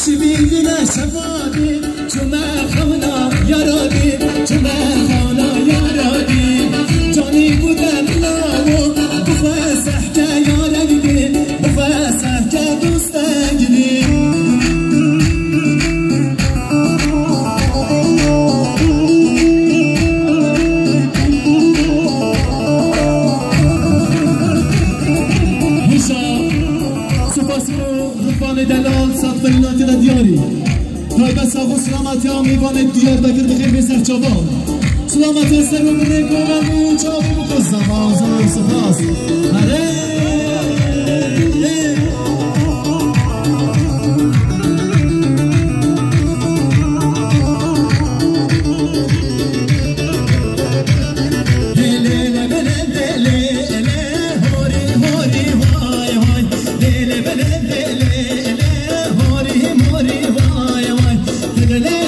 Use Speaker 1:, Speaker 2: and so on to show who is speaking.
Speaker 1: سبيلنا شبابي جمع خونا يا ربي جمع خونا يا ربي جاني بودم لاو بفاسحك يا ربي بفاسحك دوستنجلي دلال ساختمانات دیاری تایبه ساق و سلامتی آمیوان دیار بکر بخیر بسر چابان سلامتی سر و بره گوهر چابی بخستم آزار سپاس
Speaker 2: Lele